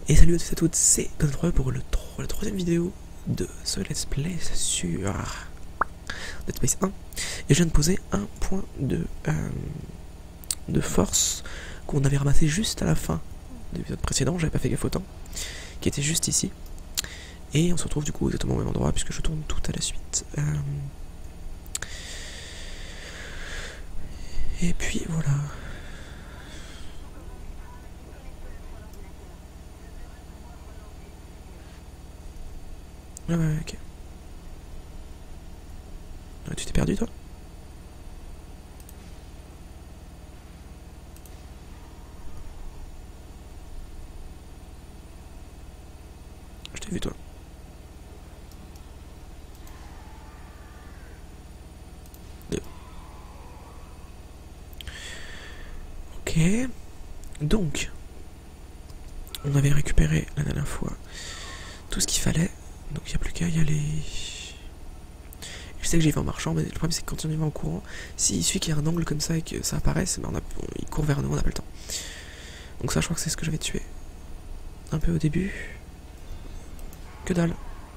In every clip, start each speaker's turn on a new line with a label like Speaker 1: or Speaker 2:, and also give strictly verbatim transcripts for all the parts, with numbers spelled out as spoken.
Speaker 1: Et salut à tous et à toutes, c'est Godfrey pour le tro la troisième vidéo de ce Let's Play sur Dead Space un. Et je viens de poser un point de, euh, de force qu'on avait ramassé juste à la fin de l'épisode précédent, j'avais pas fait gaffe au temps, qui était juste ici. Et on se retrouve du coup exactement au même endroit puisque je tourne tout à la suite. Euh... Et puis voilà. Ah ouais, ok. Ah, tu t'es perdu toi? Je t'ai vu toi. Deux. Ok. Donc, on avait récupéré la dernière fois tout ce qu'il fallait. Donc il n'y a plus qu'à y aller. Je sais que j'y vais en marchant, mais le problème c'est que quand on y va en courant, s'il suffit qu'il y ait un angle comme ça et que ça apparaisse, ben on a, on, il court vers nous, on n'a pas le temps. Donc ça je crois que c'est ce que j'avais tué. Un peu au début. Que dalle.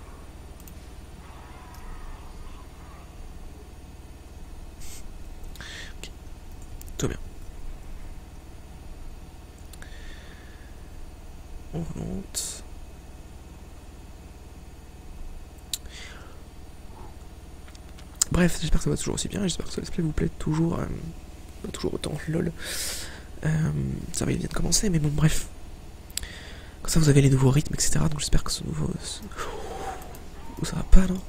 Speaker 1: Ok. Tout va bien. On remonte. Bref, j'espère que ça va toujours aussi bien, j'espère que ce let's play vous plaît toujours, euh, pas toujours autant, lol. Euh, ça va, il vient de commencer, mais bon, bref. Comme ça, vous avez les nouveaux rythmes, et cetera. Donc j'espère que ce nouveau... Ce... Oh, ça va pas, non?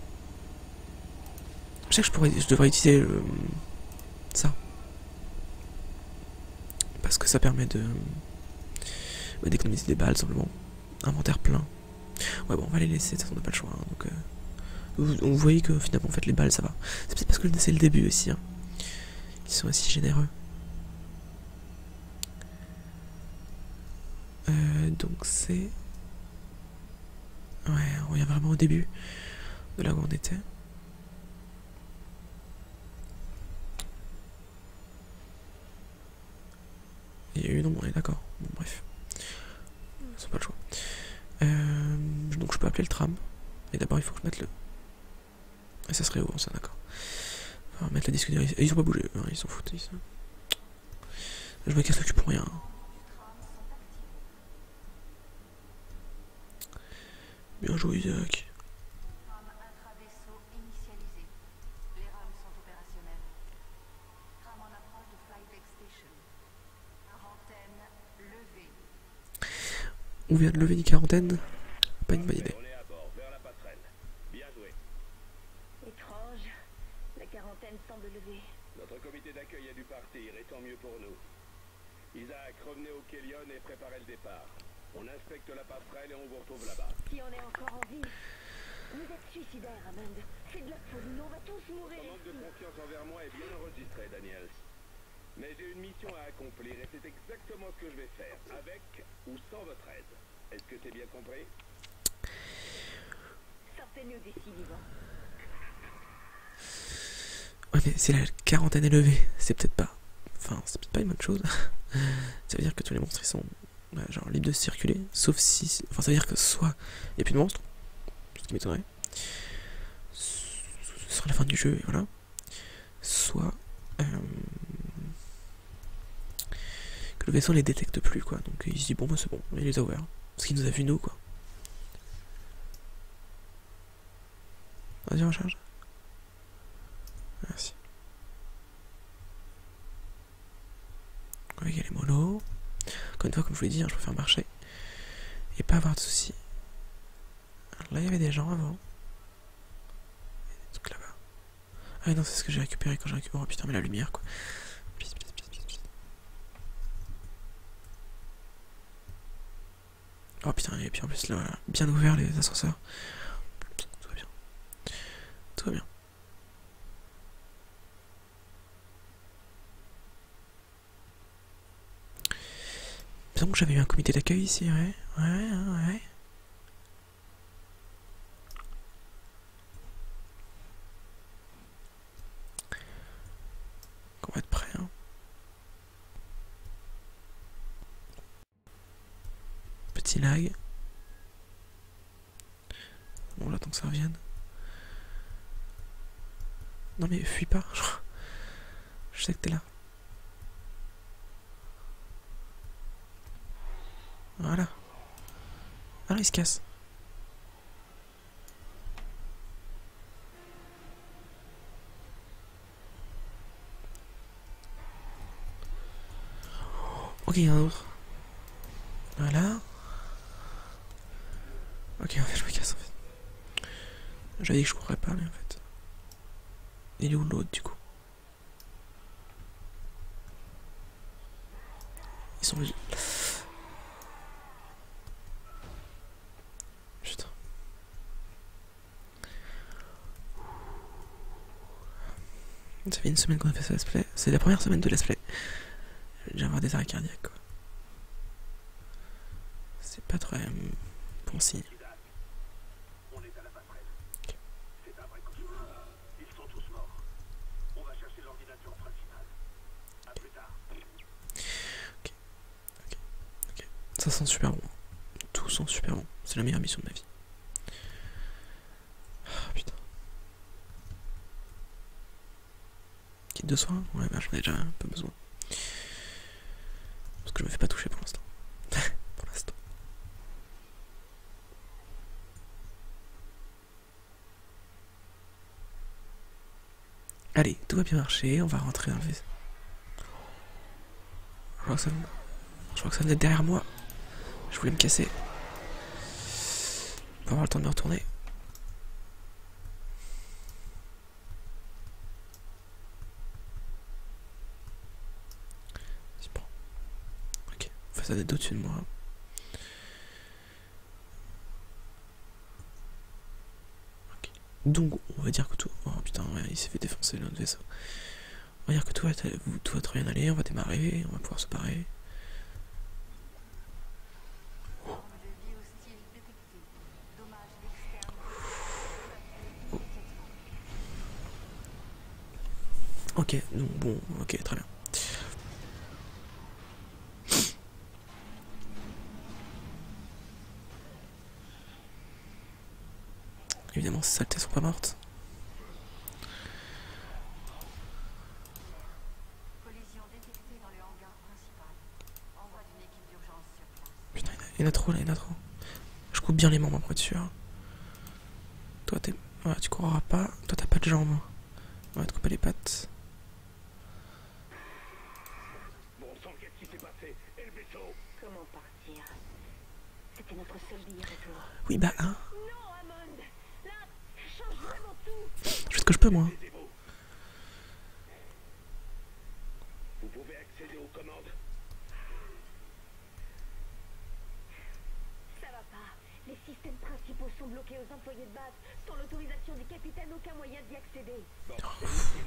Speaker 1: Je sais que je, pourrais, je devrais utiliser euh, ça. Parce que ça permet de... Bah, d'économiser des balles, simplement. Inventaire plein. Ouais, bon, on va les laisser, de toute façon, on n'a pas le choix. Hein, donc, euh... vous, vous voyez que finalement, en fait, les balles, ça va. C'est peut-être parce que c'est le début aussi. Hein. Ils sont aussi généreux. Euh, donc c'est... Ouais, on revient vraiment au début de là où on était. Il y a eu non, on est d'accord. Bon, bref. C'est pas le choix. Euh, donc je peux appeler le tram. Mais d'abord il faut que je mette le... Et ça serait où ça, d'accord. On va mettre le disque dur. Ils ont pas bougé, hein, ils s'en foutent. Ils... Je me casse le cul pour rien. Bien joué Isaac. On vient de lever une quarantaine. Pas une bonne idée.
Speaker 2: On est à bord, vers la passerelle. Bien joué.
Speaker 3: Étrange. La quarantaine semble levée.
Speaker 2: Notre comité d'accueil a dû partir, et tant mieux pour nous. Isaac, revenez au Kélion et préparez le départ. On inspecte la passerelle et on vous retrouve là-bas.
Speaker 3: Si on est encore en vie. Vous êtes suicidaire, Hammond. C'est de la folie. On va tous mourir.
Speaker 2: Votre manque de
Speaker 3: ici.
Speaker 2: confiance envers moi est bien enregistré, Daniels. Mais j'ai une mission à accomplir et c'est exactement ce que je vais faire, avec ou sans votre aide. Est-ce que c'est bien compris?
Speaker 3: Sortez-nous d'ici vivants.
Speaker 1: Ouais, mais si la quarantaine est levée, c'est peut-être pas... Enfin, c'est peut-être pas une bonne chose. Ça veut dire que tous les monstres, ils sont ouais, genre libres de circuler, sauf si... Enfin, ça veut dire que soit il n'y a plus de monstres, ce qui m'étonnerait, ce sera la fin du jeu, et voilà. Soit... Euh, que le vaisseau les détecte plus, quoi. Donc il se dit, bon, bah c'est bon, il les a ouverts. Parce qu'il nous a vu, nous, quoi. Vas-y, recharge. Merci. Ouais, il y a les molos. Encore une fois, comme je vous l'ai dit, hein, je préfère marcher. Et pas avoir de soucis. Là, il y avait des gens avant. Donc là-bas. Ah non, c'est ce que j'ai récupéré quand j'ai récupéré. Oh putain, mais la lumière, quoi. Please, please, please, please, please. Oh putain, et puis en plus, là, voilà, bien ouvert les ascenseurs. Tout va bien. Tout va bien. Donc j'avais eu un comité d'accueil ici, ouais, ouais, ouais, ouais. On va être prêt, hein. Petit lag. On attend que ça revienne. Non mais fuis pas. Je sais que t'es là. Voilà. Ah, il se casse. Ok, il y en a un autre. Voilà. Ok, en fait, je me casse en fait. J'avais dit que je courrais pas, mais en fait. Il est où l'autre du coup? Ils sont... Putain. Ça fait une semaine qu'on a fait ce let's play. C'est la première semaine de let's play. Je vais déjà avoir des arrêts cardiaques quoi. C'est pas très euh, bon signe.
Speaker 2: On est à la passerelle. C'est un vrai cauchemar. Ils sont tous morts. On va chercher l'ordinateur principal. À plus tard.
Speaker 1: Ok. Ok. Ok. Ça sent super bon. Tout sent super bon. C'est la meilleure mission de ma vie. Ah putain. Kit de soin? Ouais, bah j'en ai déjà un peu besoin. Parce que je me fais pas toucher pour l'instant. Pour l'instant. Allez, tout va bien marcher, on va rentrer dans le vaisseau. Je crois que ça, je crois que ça venait derrière moi. Je voulais me casser. Pour avoir le temps de me retourner. C'est bon. Ok, enfin ça d'être au-dessus de moi. Ok. Donc on va dire que tout... Oh putain, ouais, il s'est fait défoncer notre vaisseau. On va dire que tout va, tout va très bien aller, on va démarrer, on va pouvoir se barrer. Ok, donc bon, ok, très bien. Évidemment, ces saletés sont pas mortes.
Speaker 4: Collision détectée dans le hangar principal. Envoi d'une équipe d'urgence sur place.
Speaker 1: Putain, il y en a trop là, il y en a trop. Je coupe bien les membres pour être sûr. Toi, t'es... Ouais, tu courras pas. Toi, t'as pas de jambes. On va te couper les pattes.
Speaker 2: Bon sang, qu'est-ce qui s'est passé? Et le vaisseau?
Speaker 3: Comment partir? C'était notre seul billet retour.
Speaker 1: Oui, bah, hein.
Speaker 3: Non, Hammond! Là, ça change vraiment tout!
Speaker 1: Je fais ce que je peux, moi.
Speaker 2: Taisez-vous. Vous pouvez accéder aux commandes.
Speaker 3: Ça va pas. Les systèmes principaux sont bloqués aux employés de base. Sans l'autorisation du capitaine, aucun moyen d'y accéder.
Speaker 2: Bon, c'est utile.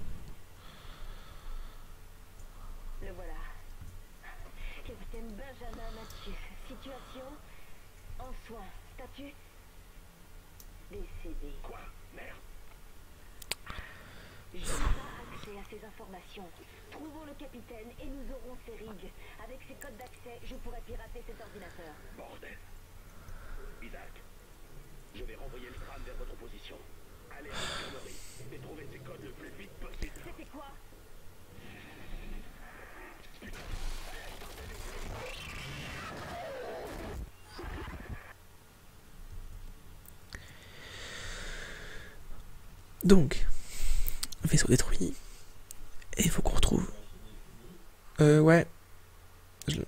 Speaker 3: Le voilà. Capitaine Benjamin Mathieu. Situation en soins. Statut décédé.
Speaker 2: Quoi? Merde.
Speaker 3: Je n'ai pas accès à ces informations. Trouvons le capitaine et nous aurons ses rigs. Avec ses codes d'accès, je pourrai pirater cet ordinateur.
Speaker 2: Bordel. Isaac, je vais renvoyer le crâne vers votre position. Allez à l'infirmerie et trouvez ces codes le plus vite possible.
Speaker 3: C'était quoi?
Speaker 1: Donc, vaisseau détruit. Et il faut qu'on retrouve. Euh, ouais. Je...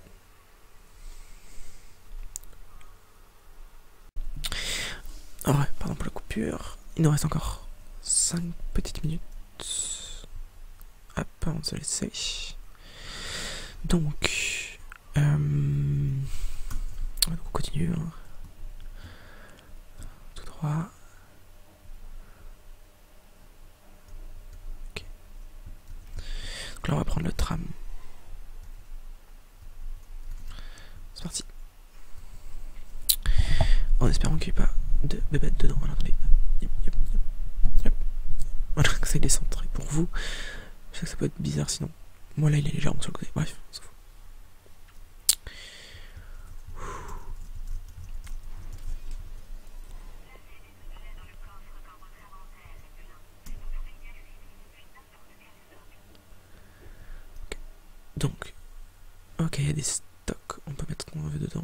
Speaker 1: Oh ouais, pardon pour la coupure. Il nous reste encore cinq petites minutes. Hop, on se laisse. Donc, euh... on continue. Hein. Tout droit. Ok. Donc là, on va prendre le tram. C'est parti. En espérant qu'il n'y ait pas de bébête dedans. Alors, attendez. Yep, yep, yep, yep. Voilà, que ça il est centré pour vous. Je sais que ça peut être bizarre sinon. Moi là, il est légèrement sur le côté. Bref, on s'en fout. Donc, ok, il y a des stocks, on peut mettre ce qu'on veut dedans.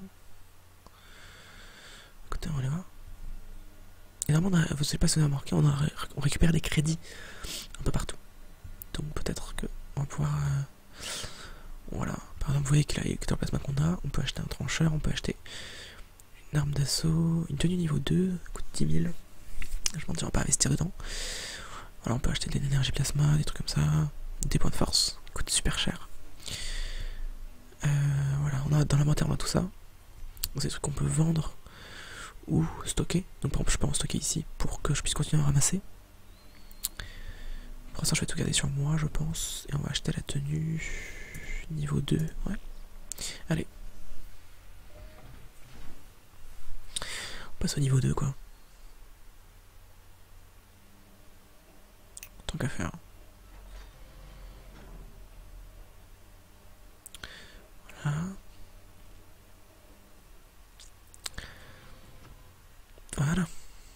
Speaker 1: Écoutez, on va aller voir. Et normalement, on a, vous savez pas si vous avez remarqué, on, a, on récupère des crédits un peu partout. Donc peut-être que on va pouvoir... Euh, voilà, par exemple, vous voyez que là, avec l'emplacement qu'on a, on peut acheter un trancheur, on peut acheter une arme d'assaut, une tenue niveau deux, ça coûte dix mille. Je m'en dis, on va pas investir dedans. Voilà, on peut acheter de l'énergie plasma, des trucs comme ça, des points de force, ça coûte super cher. Euh, voilà, on a, dans l'inventaire, on a tout ça. C'est des trucs qu'on peut vendre ou stocker. Donc par exemple, je peux en stocker ici pour que je puisse continuer à ramasser. Pour l'instant, je vais tout garder sur moi, je pense. Et on va acheter la tenue niveau deux. Ouais. Allez. On passe au niveau deux, quoi. Tant qu'à faire. Voilà. Voilà.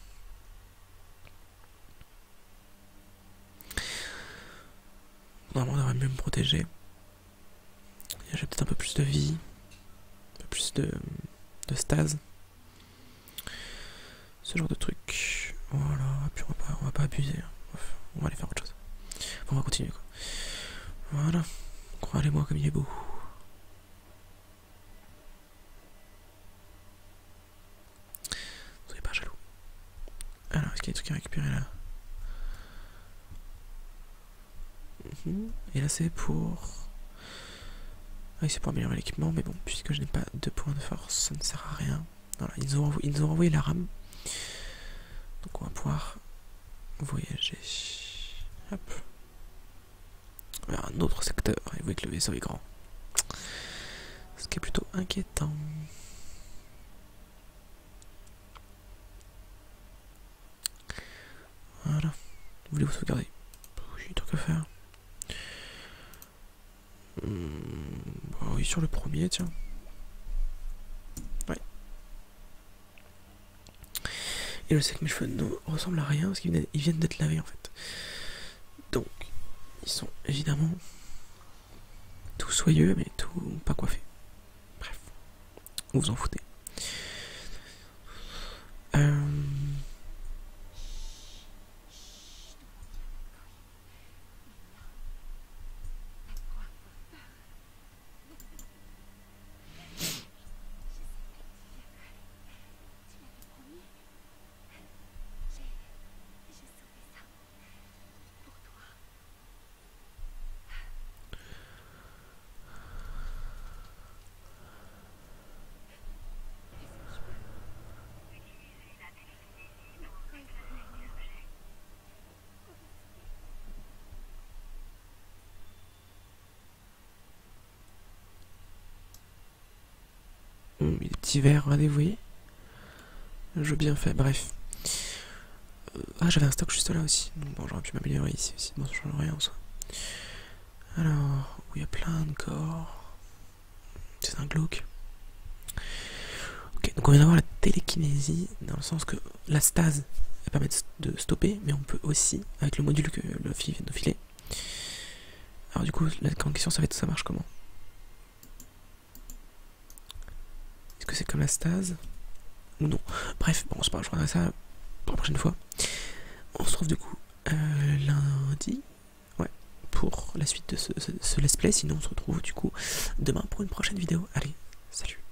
Speaker 1: Normalement, on devrait mieux me protéger. J'ai peut-être un peu plus de vie, un peu plus de, de stase. Ce genre de truc. Voilà, et puis on va pas, on va pas abuser. On va aller faire autre chose. Bon, on va continuer, quoi. Voilà. Croyez-moi comme il est beau. Soyez pas jaloux. Alors, est-ce qu'il y a des trucs à récupérer là? Et là c'est pour... Ah oui, c'est pour améliorer l'équipement, mais bon, puisque je n'ai pas de points de force, ça ne sert à rien. Voilà, ils nous ont, ils nous ont envoyé la rame. Donc on va pouvoir voyager. Hop. Vers un autre secteur. Et vous voyez que le vaisseau est grand. Ce qui est plutôt inquiétant. Voilà. Voulez-vous sauvegarder? Oui, tant qu'à faire. Hum, bah oui, sur le premier, tiens. Ouais. Et je sais que mes cheveux ne ressemblent à rien parce qu'ils viennent d'être lavés en fait. Donc, ils sont évidemment tout soyeux mais tout pas coiffés. Bref, vous vous en foutez. Euh... Hum, des petits verres, regardez, vous voyez. Jeu bien fait, bref. Euh, ah, j'avais un stock juste là aussi. Donc bon, j'aurais pu m'améliorer ici aussi. Bon, ça change rien en soi. Alors, où il y a plein de corps. C'est un glauque. Ok, donc on vient d'avoir la télékinésie, dans le sens que la stase, elle permet de stopper, mais on peut aussi, avec le module que le fil vient de filer. Alors du coup, la grande question, ça va être, ça marche comment? Est-ce que c'est comme la stase ou non? Bref, bon, c'est pas, je regarderai ça pour la prochaine fois. On se retrouve du coup euh, lundi, ouais, pour la suite de ce, ce, ce let's play. Sinon, on se retrouve du coup demain pour une prochaine vidéo. Allez, salut!